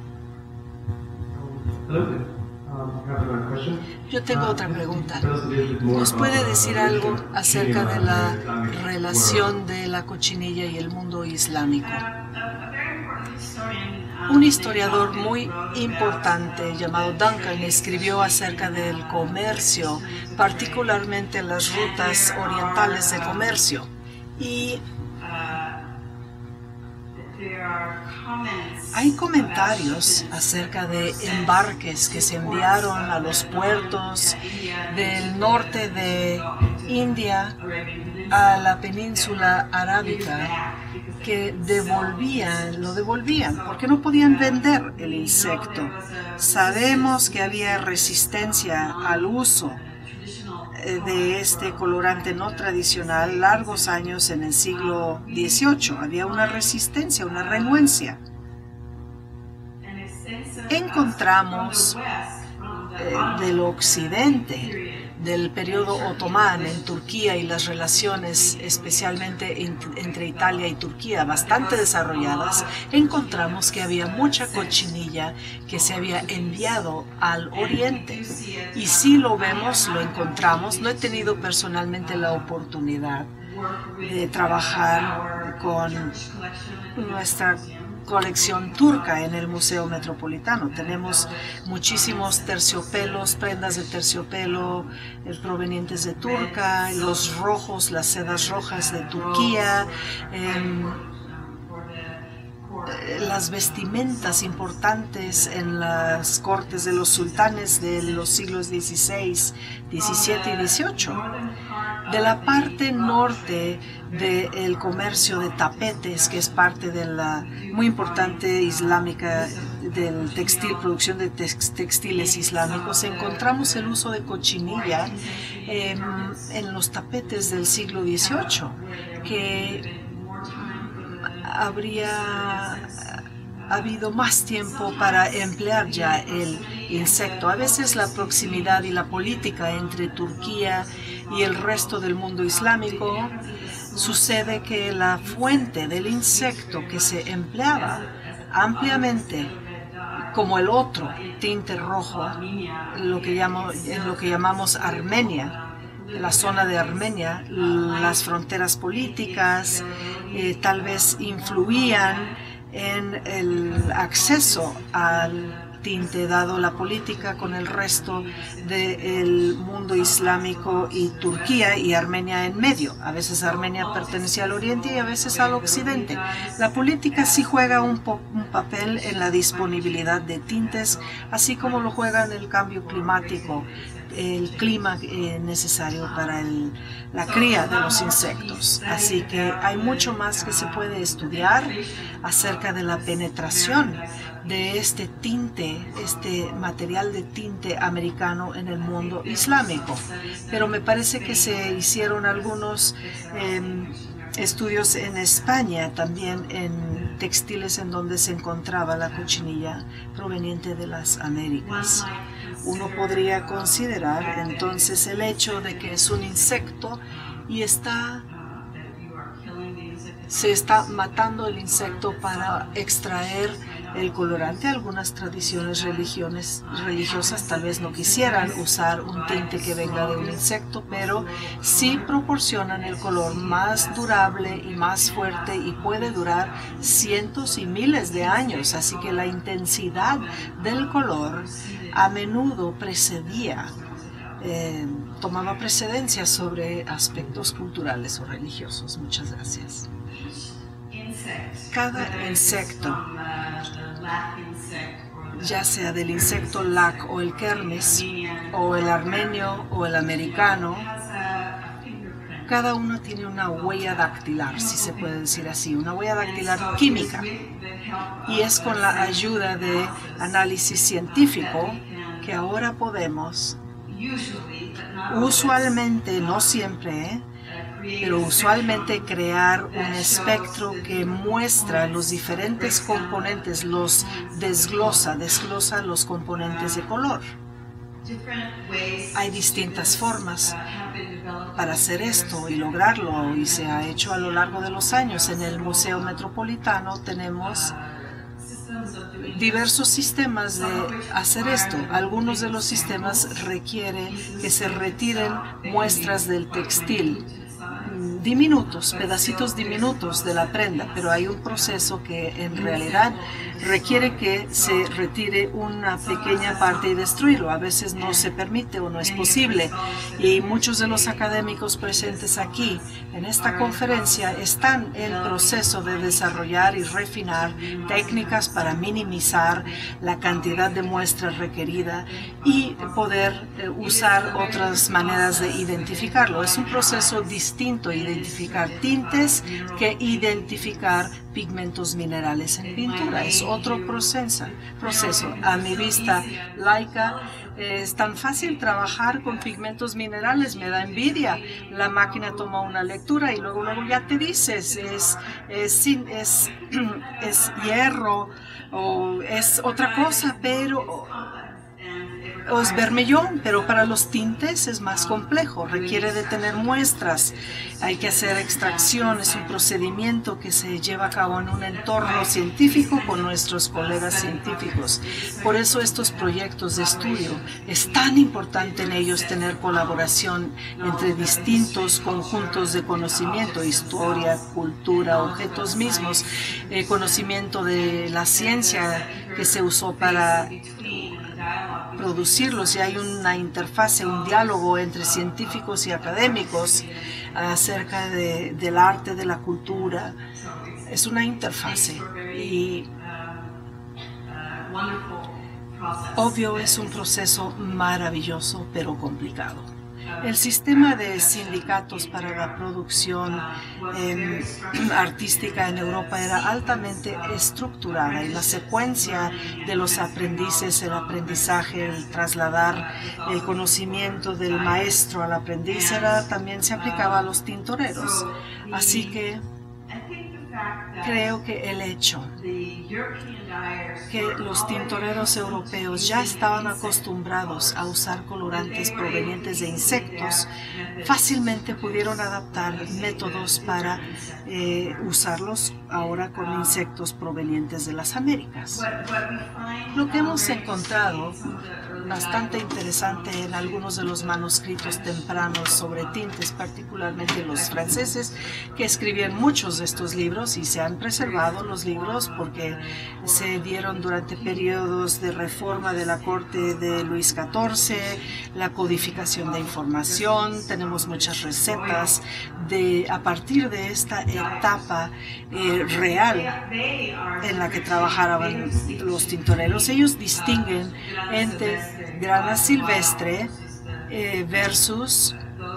Yo tengo otra pregunta. ¿Nos puede decir algo acerca de la relación de la cochinilla y el mundo islámico? Un historiador muy importante llamado Duncan escribió acerca del comercio, particularmente las rutas orientales de comercio. Y Hay comentarios acerca de embarques que se enviaron a los puertos del norte de India a la península arábica que lo devolvían porque no podían vender el insecto. Sabemos que había resistencia al uso de este colorante no tradicional largos años en el siglo XVIII. Había una resistencia, una renuencia. Encontramos del occidente, del periodo otomán en Turquía y las relaciones especialmente entre Italia y Turquía bastante desarrolladas, encontramos que había mucha cochinilla que se había enviado al oriente. Y si lo vemos, lo encontramos. No he tenido personalmente la oportunidad de trabajar con nuestra colección turca en el Museo Metropolitano. Tenemos muchísimos terciopelos, prendas de terciopelo provenientes de Turca, los rojos, las sedas rojas de Turquía, las vestimentas importantes en las cortes de los sultanes de los siglos XVI, XVII y XVIII. De la parte norte del comercio de tapetes, que es parte de la muy importante islámica del textil, producción de textiles islámicos, encontramos el uso de cochinilla en los tapetes del siglo XVIII, que habría habido más tiempo para emplear ya el insecto. A veces la proximidad y la política entre Turquía y el resto del mundo islámico sucede que la fuente del insecto que se empleaba ampliamente como el otro tinte rojo, en lo que llamamos Armenia, la zona de Armenia, las fronteras políticas tal vez influían en el acceso al tinte dado la política con el resto del mundo islámico y Turquía y Armenia en medio. A veces Armenia pertenecía al oriente y a veces al occidente. La política sí juega un papel en la disponibilidad de tintes, así como lo juega en el cambio climático, el clima necesario para la cría de los insectos. Así que hay mucho más que se puede estudiar acerca de la penetración de este tinte, este material de tinte americano en el mundo islámico. Pero me parece que se hicieron algunos estudios en España, también en textiles en donde se encontraba la cochinilla proveniente de las Américas. Uno podría considerar entonces el hecho de que es un insecto y se está matando el insecto para extraer el colorante. Algunas tradiciones religiosas tal vez no quisieran usar un tinte que venga de un insecto, pero sí proporcionan el color más durable y más fuerte y puede durar cientos y miles de años. Así que la intensidad del color a menudo tomaba precedencia sobre aspectos culturales o religiosos. Muchas gracias. Cada insecto, ya sea del insecto lac o el kermes, o el armenio o el americano, cada uno tiene una huella dactilar, si se puede decir así, una huella dactilar química. Y es con la ayuda de análisis científico que ahora podemos, usualmente, no siempre, pero usualmente crear un espectro que muestra los diferentes componentes, los desglosa los componentes de color. Hay distintas formas para hacer esto y lograrlo, y se ha hecho a lo largo de los años. En el Museo Metropolitano tenemos diversos sistemas de hacer esto. Algunos de los sistemas requieren que se retiren muestras del textil diminutos, pedacitos diminutos de la prenda, pero hay un proceso que en realidad requiere que se retire una pequeña parte y destruirlo. A veces no se permite o no es posible, y muchos de los académicos presentes aquí en esta conferencia están en proceso de desarrollar y refinar técnicas para minimizar la cantidad de muestras requerida y poder usar otras maneras de identificarlo. Es un proceso distinto identificar tintes que identificar pigmentos minerales en pintura. Es otro proceso. A mi vista laica, es tan fácil trabajar con pigmentos minerales, me da envidia. La máquina toma una lectura y luego ya te dices, es hierro o es otra cosa, pero o es vermellón, pero para los tintes es más complejo, requiere de tener muestras, hay que hacer extracción, es un procedimiento que se lleva a cabo en un entorno científico con nuestros colegas científicos. Por eso estos proyectos de estudio, es tan importante en ellos tener colaboración entre distintos conjuntos de conocimiento, historia, cultura, objetos mismos, conocimiento de la ciencia que se usó para producirlos, y hay una interfase, un diálogo entre científicos y académicos acerca del arte, de la cultura. Es una interfase y obvio es un proceso maravilloso pero complicado. El sistema de sindicatos para la producción artística en Europa era altamente estructurada, y la secuencia de los aprendices, el aprendizaje, el trasladar el conocimiento del maestro al aprendiz también se aplicaba a los tintoreros. Así que creo que el hecho que los tintoreros europeos ya estaban acostumbrados a usar colorantes provenientes de insectos, fácilmente pudieron adaptar métodos para usarlos ahora con insectos provenientes de las Américas. Lo que hemos encontrado bastante interesante en algunos de los manuscritos tempranos sobre tintes, particularmente los franceses, que escribieron muchos de estos libros, y se han preservado los libros porque se dieron durante periodos de reforma de la corte de Luis XIV, la codificación de información. Tenemos muchas recetas a partir de esta etapa real en la que trabajaban los tintoreros. Ellos distinguen entre grana silvestre versus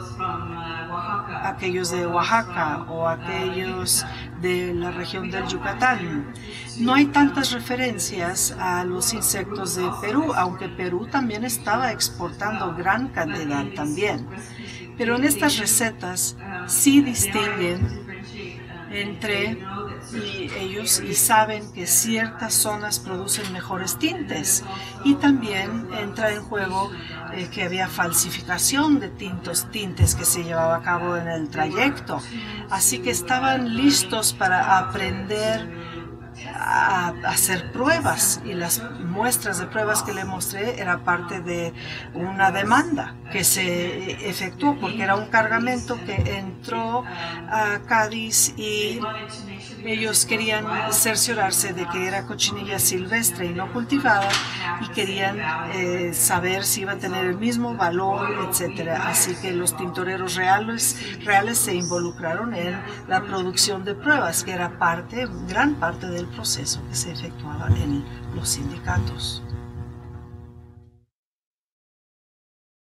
aquellos de Oaxaca o aquellos de la región del Yucatán. No hay tantas referencias a los insectos de Perú, aunque Perú también estaba exportando gran cantidad también. Pero en estas recetas sí distinguen entre ellos y saben que ciertas zonas producen mejores tintes, y también entra en juego que había falsificación de tintes que se llevaba a cabo en el trayecto, así que estaban listos para aprender a hacer pruebas, y las muestras de pruebas que le mostré era parte de una demanda que se efectuó porque era un cargamento que entró a Cádiz y ellos querían cerciorarse de que era cochinilla silvestre y no cultivada, y querían saber si iba a tener el mismo valor, etcétera. Así que los tintoreros reales se involucraron en la producción de pruebas, que era gran parte del proceso que se efectuaba en los sindicatos.